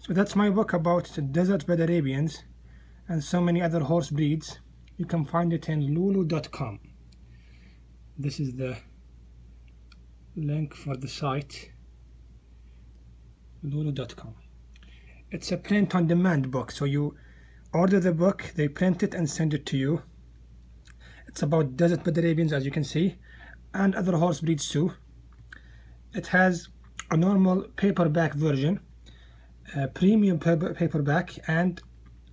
So that's my book about the desert bred Arabians and so many other horse breeds. You can find it in lulu.com. This is the link for the site, lulu.com. It's a print on demand book, so you order the book, they print it and send it to you. It's about desert bred Arabians, as you can see, and other horse breeds too. It has a normal paperback version, a premium paperback, and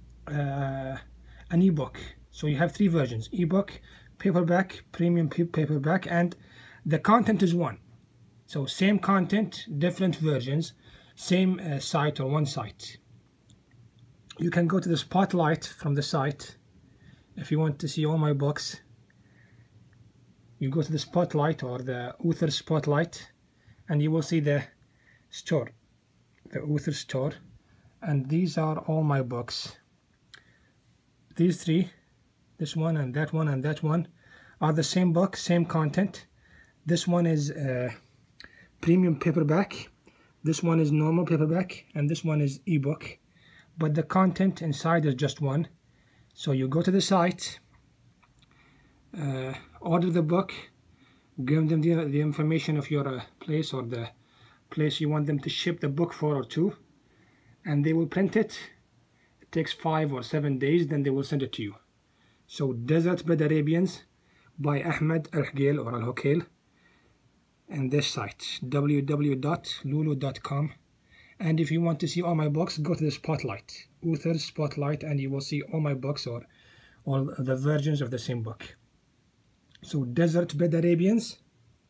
an ebook. So you have three versions: ebook, paperback, premium paperback, and the content is one. So same content, different versions, same site or one site. You can go to the spotlight from the site if you want to see all my books. You go to the spotlight or the author spotlight and you will see the store, the author store, and these are all my books. These three, this one and that one and that one, are the same book, same content. This one is premium paperback, this one is normal paperback, and this one is ebook, but the content inside is just one. So you go to the site, order the book, give them the information of your place or the place you want them to ship the book for or to, and they will print it. It takes 5 or 7 days, then they will send it to you. So Desert Bred Arabians by Ahmed Al-Hughail or Al-Hughail, and this site, www.lulu.com. And if you want to see all my books, go to the spotlight, authors spotlight, and you will see all my books or all the versions of the same book. So Desert Bred Arabians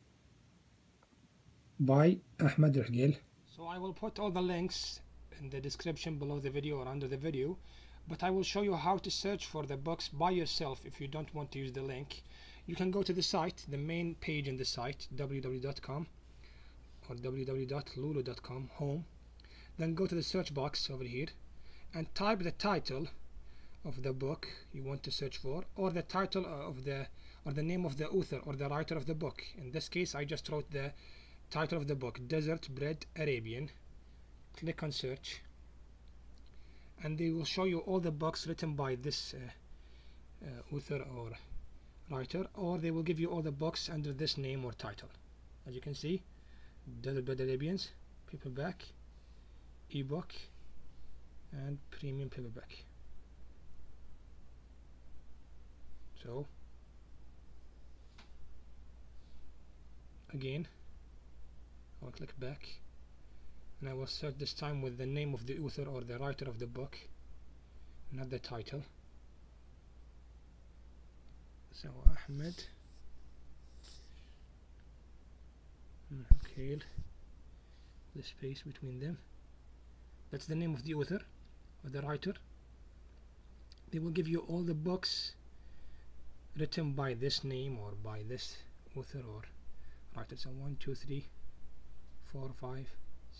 by Ahmed Al-Hughail. So I will put all the links in the description below the video or under the video, but I will show you how to search for the books by yourself. If you don't want to use the link, you can go to the site, the main page in the site, www.com or www.lulu.com, home. Then go to the search box over here and type the title of the book you want to search for, or the title of the name of the author or the writer of the book. In this case, I just wrote the title of the book, Desert Bred Arabian. Click on search, and they will show you all the books written by this author or writer, or they will give you all the books under this name or title. As you can see, Desert Bred Arabians, paperback, ebook, and premium paperback. So again, I'll click back, and I will search this time with the name of the author or the writer of the book, not the title. So Ahmed Al-Hughail, the space between them, that's the name of the author or the writer. They will give you all the books written by this name or by this author or writer. So 1, 2, 3, 4, 5,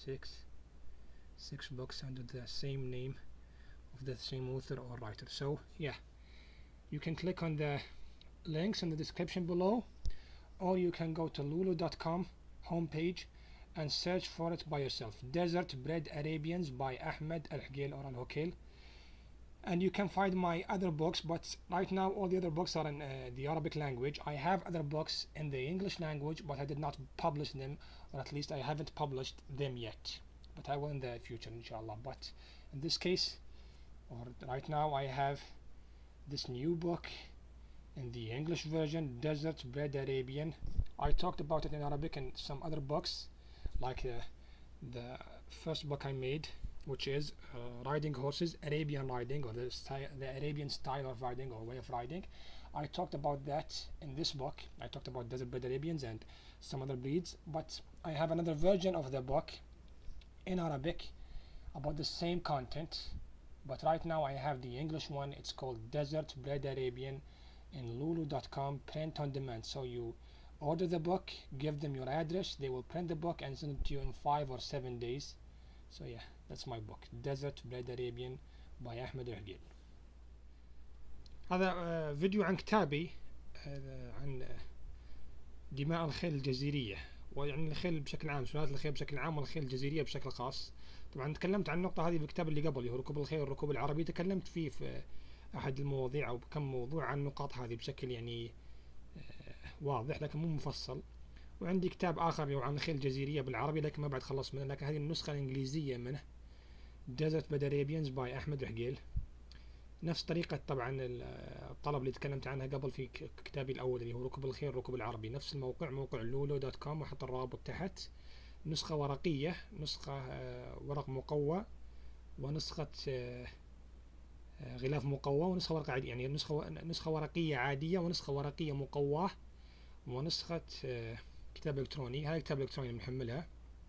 6 books under the same name of the same author or writer. So yeah, you can click on the links in the description below, or you can go to lulu.com homepage and search for it by yourself, Desert Bred Arabians by Ahmed Al-Hughail or Al-Hughail. And you can find my other books, but right now all the other books are in the Arabic language. I have other books in the English language, but I did not publish them, or at least I haven't published them yet, but I will in the future, inshallah. But in this case, or right now, I have this new book in the English version, Desert Bred Arabian. I talked about it in Arabic and some other books, like the first book I made, which is riding horses, Arabian riding, or the Arabian style of riding or way of riding. I talked about that in this book. I talked about Desert Bred Arabians and some other breeds, but I have another version of the book in Arabic about the same content, but right now I have the English one. It's called Desert Bred Arabian in lulu.com, print on demand. So you order the book, give them your address, they will print the book and send it to you in 5 or 7 days. So yeah, that's my book, Desert Bred Arabian by أحمد الحقيل. هذا فيديو عن كتابي عن دماء الخيل الجزيرية، ويعني الخيل بشكل عام، سلالات الخيل بشكل عام والخيل الجزيرية بشكل خاص. طبعا تكلمت عن النقطة هذه في الكتاب اللي قبل، اللي هو ركوب الخيل والركوب العربي، تكلمت فيه في أحد المواضيع أو بكم موضوع عن النقاط هذه بشكل يعني واضح لكن مو مفصل. وعندي كتاب آخر اللي هو عن الخيل الجزيرية بالعربي لكن ما بعد خلص منه، لكن هذه النسخة الإنجليزية منه، Desert Bedarabians باي أحمد رحقيل. نفس طريقة طبعا الطلب اللي تكلمت عنها قبل في كتابي الأول اللي هو ركوب الخيل ركوب العربي، نفس الموقع، موقع lulu.com، وأحط الرابط تحت. نسخة ورقية، نسخة ورق مقوى، ونسخة غلاف مقوى، ونسخة ورقة عادية، يعني نسخة ورقية عادية، ونسخة ورقية مقواة، ونسخة كتاب إلكتروني. هذا الكتاب الإلكتروني اللي محملها.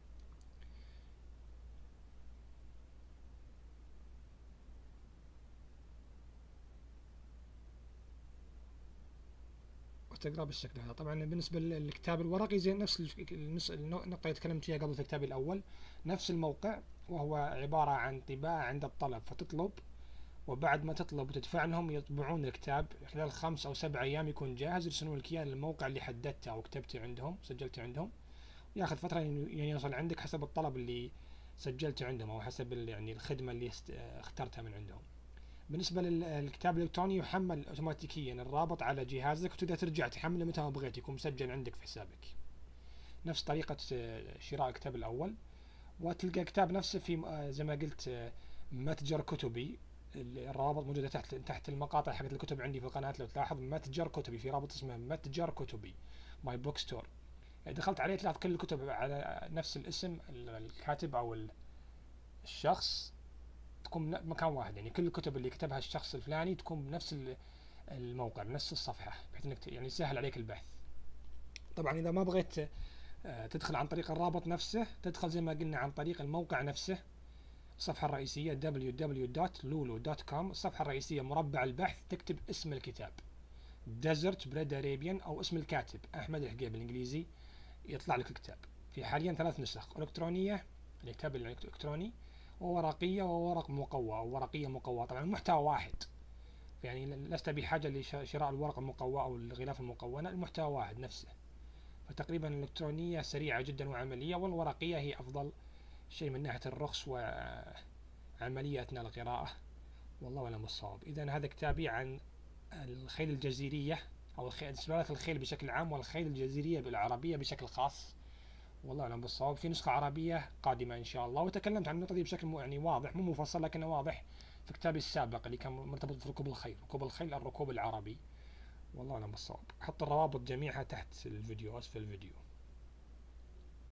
وتقرأ بالشكل هذا. طبعا بالنسبة للكتاب الورقي زي نفس النقطة اللي تكلمت فيها قبل في كتابي الأول، نفس الموقع، وهو عبارة عن طباعة عند الطلب، فتطلب وبعد ما تطلب وتدفع لهم يطبعون الكتاب خلال 5 أو 7 أيام يكون جاهز، يرسلون لك إياه للموقع اللي حددته أو كتبته عندهم سجلته عندهم. ياخذ فترة يعني يوصل عندك حسب الطلب اللي سجلته عندهم أو حسب يعني الخدمة اللي اخترتها من عندهم. بالنسبة للكتاب الإلكتروني يحمل أوتوماتيكيا الرابط على جهازك، وتقدر ترجع تحمله متى ما بغيت، يكون مسجل عندك في حسابك. نفس طريقة شراء الكتاب الأول. وتلقى الكتاب نفسه في زي ما قلت متجر كتبي، الروابط موجودة تحت المقاطع حقت الكتب عندي في القناة. لو تلاحظ متجر كتبي، في رابط اسمه متجر كتبي ماي بوك ستور، دخلت عليه تلاحظ كل الكتب على نفس الاسم الكاتب أو الشخص، تكون مكان واحد، يعني كل الكتب اللي كتبها الشخص الفلاني تكون بنفس الموقع بنفس الصفحة، بحيث انك يعني يسهل عليك البحث. طبعا اذا ما بغيت تدخل عن طريق الرابط نفسه، تدخل زي ما قلنا عن طريق الموقع نفسه، الصفحة الرئيسية www.lulu.com، الصفحة الرئيسية مربع البحث، تكتب اسم الكتاب Desert Bread Arabian أو اسم الكاتب أحمد الحقيقي بالإنجليزي، يطلع لك الكتاب. في حاليا 3 نسخ، إلكترونية الكتاب الإلكتروني، وورقية وورق مقوى أو ورقية مقوى. طبعا المحتوى واحد، يعني لست بحاجة لشراء الورق المقوى أو الغلاف المقوى، المحتوى واحد نفسه. فتقريبا الإلكترونية سريعة جدا وعملية، والورقية هي أفضل شيء من ناحية الرخص وعملية أثناء القراءة. والله أعلم بالصواب. إذا هذا كتابي عن الخيل الجزيرية أو سلالات الخيل بشكل عام، والخيل الجزيرية بالعربية بشكل خاص. والله أعلم بالصواب. في نسخة عربية قادمة إن شاء الله، وتكلمت عن النقطة دي بشكل يعني واضح، مو مفصل لكنه واضح في كتابي السابق اللي كان مرتبط في ركوب الخيل، الركوب العربي. والله أعلم بالصواب. أحط الروابط جميعها تحت الفيديو، أسفل الفيديو.